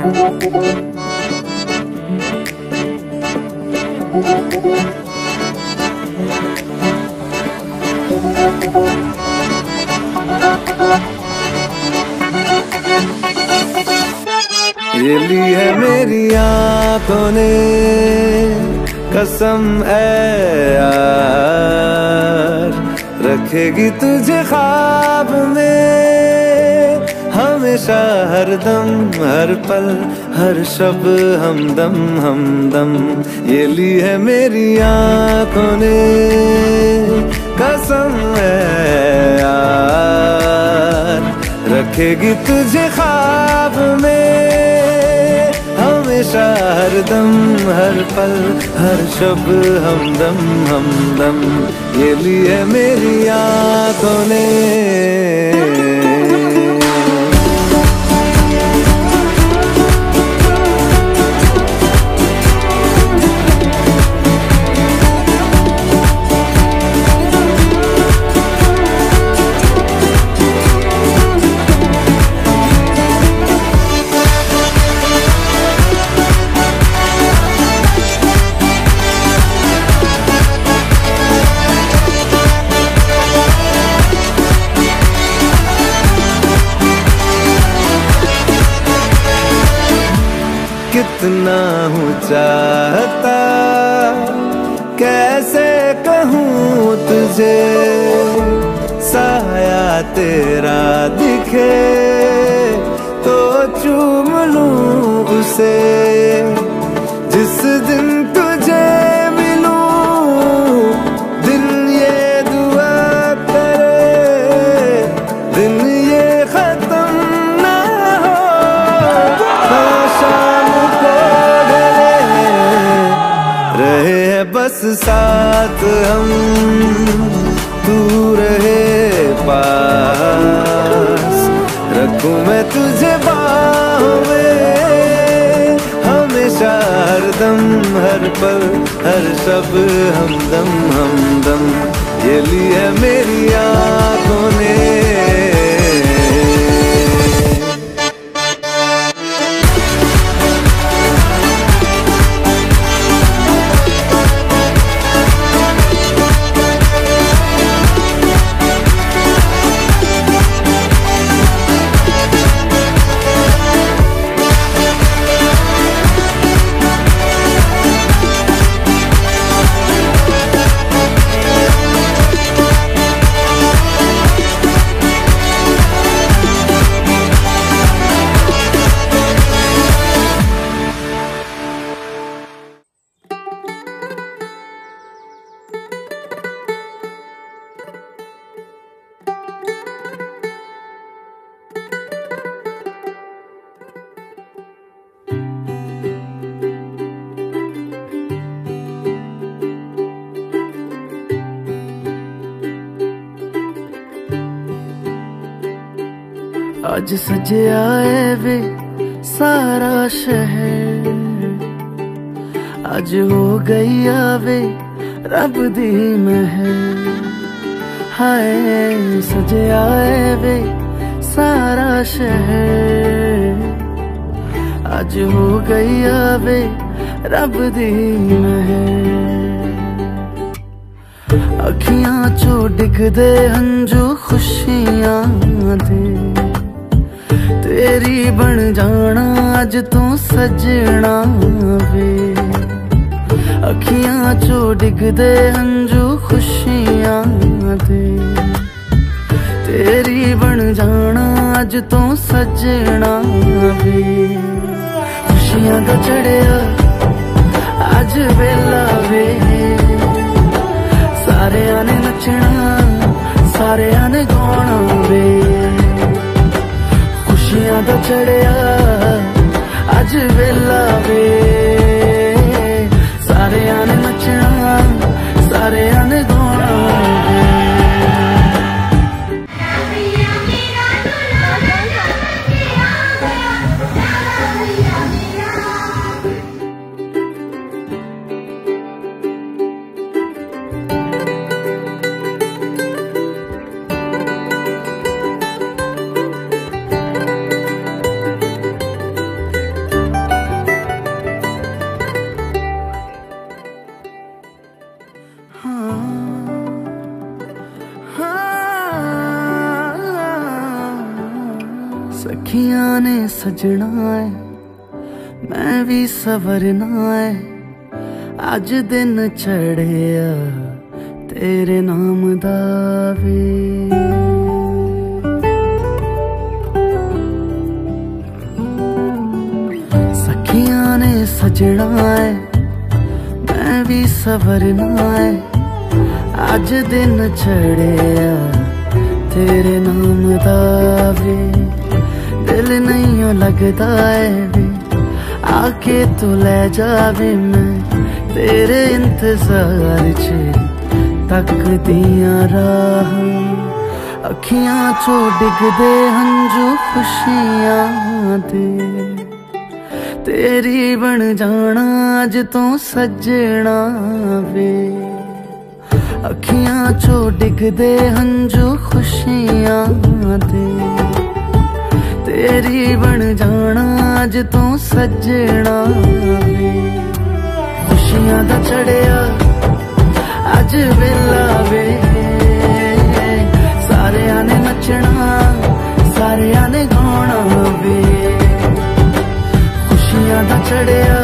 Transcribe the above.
ये ली है मेरी आंखों ने कसम है यार, रखेगी तुझे ख्वाब में हमेशा, हर दम हर पल हर शब हमदम हमदम। ये ली है मेरी आंखों ने कसम है यार, रखेगी तुझे ख्वाब में हमेशा, हर दम हर पल हर शब हमदम हमदम। ये ली है मेरी आंखों ने। कितना हूँ चाहता कैसे कहूँ तुझे, साया तेरा दिखे तो चूम लूँ उसे। जिस दिन तुझे मिलूं दिन ये दुआ करे, दिन ये खत्म ना हो, रहे हैं बस साथ हम, तू रहे पास, रखूं मैं तुझे बाहों में हमेशा, हर दम हर पल हर शब हमदम हमदम। ये ली है मेरी आंखों ने। आज सजया है वे सारा शहर, आज हो गई आवे रब दी महर। हाय सजया है वे सारा शहर, आज हो गई आवे रब दी महर। अखियां चो डिगदे हंजू खुशियां दे, तेरी बन जाना अज तू सजना वे। अखियां चो डिगदे हंजू खुशियां दे, तेरी बन जाना अज तू सजना वे। खुशियां दा चढ़िया अज वेला वे, सारेयां ने नचना सारेयां ने गाना वे। खुशियां दा चढ़िया अज वेला वे, सारेयां ने नचना सारेयां ने गाना वे। सखियां ने सजना है मैं भी सवरना है अज दिन चढ़िया तेरे नाम दा वे। सखियां ने सजना है मैं भी सवरना है अज दिन चढ़िया तेरे नाम दा वे। दिल नहीं लगता है वे आके तू ले जावे मैं तेरे इंतजार च तकदियां राह। अखियां चो डिगदे हंजू खुशियां दे तेरी बन जाना अज तो सजना वे। अखियां चो डिगदे हंजू खुशियां दे तेरी बन जाना अज तो सजना वे। खुशियां दा चढ़िया अज वेला वे सारियां ने नचना सारियां ने गाना वे। खुशियां दा चढ़िया